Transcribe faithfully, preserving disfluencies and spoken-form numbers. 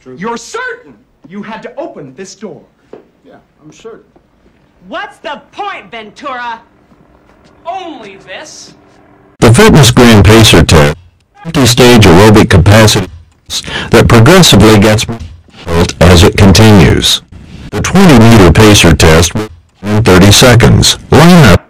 true. You're certain you had to open this door? Yeah, I'm certain. What's the point, Ventura? Only this. The Fitness Grand Pacer test, multi-stage aerobic capacity that progressively gets built as it continues. The twenty meter pacer test in thirty seconds. Line up.